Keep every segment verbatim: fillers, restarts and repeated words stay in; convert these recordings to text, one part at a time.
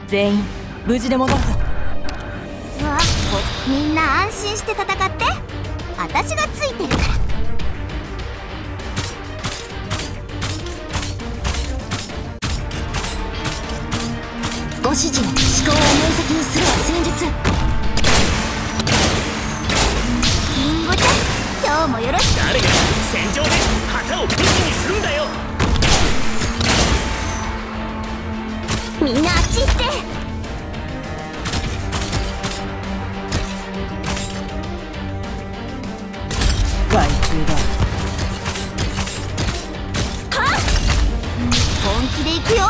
全員無事で戻るぞ。 うわ、みんな安心して戦って、私がついてるから。ご指示を思考を明晰にするは戦術。リンゴちゃん、今日もよろしく。 誰が戦場で旗を武器にするんだよ。 みんなあっち行って。 害虫だ。 はっ、本気で行くよ。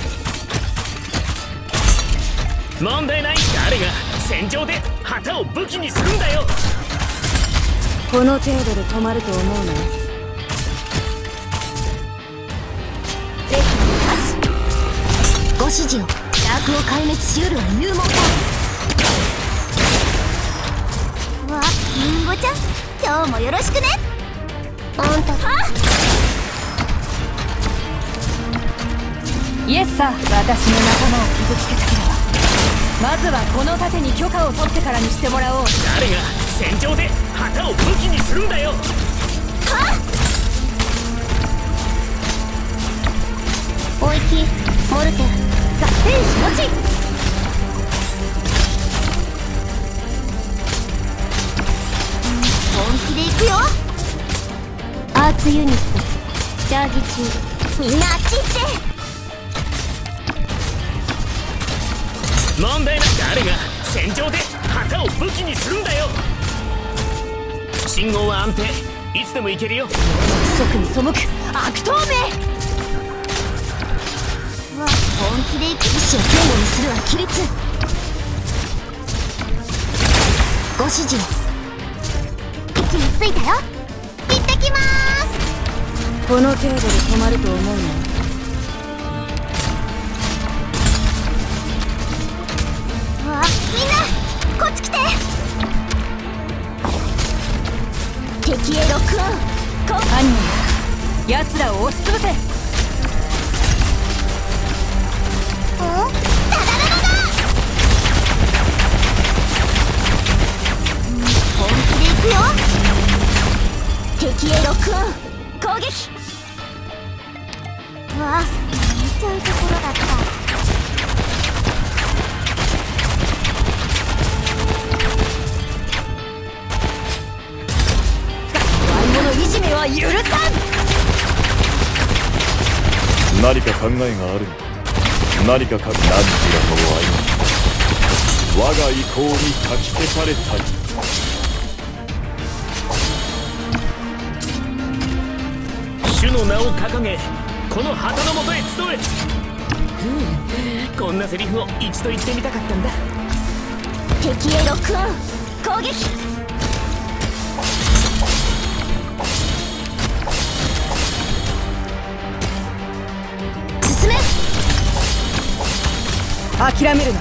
問題ない。誰が戦場で旗を武器にするんだよ。 この程度で止まると思うの？ ご指示を。邪悪を壊滅しうるは勇猛だ。うわ、リンゴちゃん、今日もよろしくね。あんたはイエスさん、私の仲間を傷つけたければまずはこの盾に許可を取ってからにしてもらおう。 誰が戦場で旗を武器にするんだよ。はっ、 おいきモルテン合戦士持ち。本気で行くよ。アーツユニットチャージ中。みんなあっち行って。 問題ない。誰が戦場で旗を武器にするんだよ。信号は安定、いつでも行けるよ。 規則に背く悪党め。 うわ、本気で行く。意志を前後にするは規律。ご指示を。位置についたよ。行ってきまーす。 この程度で止まると思うの？ うわ、みんなこっち来て。敵へロックオン。こ犯人だ。奴らを押しつぶせ。 ん？ダダダダダ。本気で行くよ。敵へロックオン。攻撃。うわ、見ちゃうところだった。 いじめは許さん。 何か考えがあるのか。何かか何時らとは我が意向にかき消されたり。 主の名を掲げ、この旗の下へ集え。ふう、こんなセリフを一度言ってみたかったんだ。 敵へロックオン。攻撃。 諦めるな。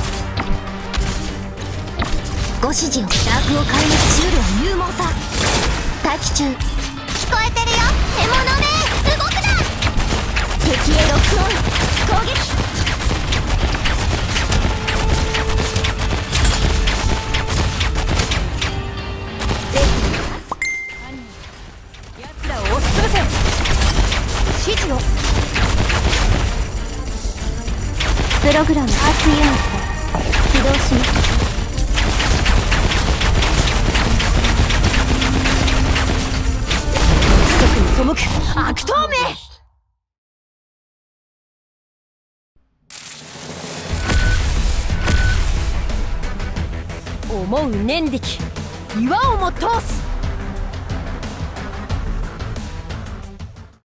ご指示を。邪悪を壊滅しうるは勇猛さ。待機中。聞こえてるよ。獲物め、動くな。敵へロックオン。攻撃。 奴らを押しつぶせ。指示を。 プログラムアーツユニット起動します。 規則に背く悪党め。思う念力、岩をも通す。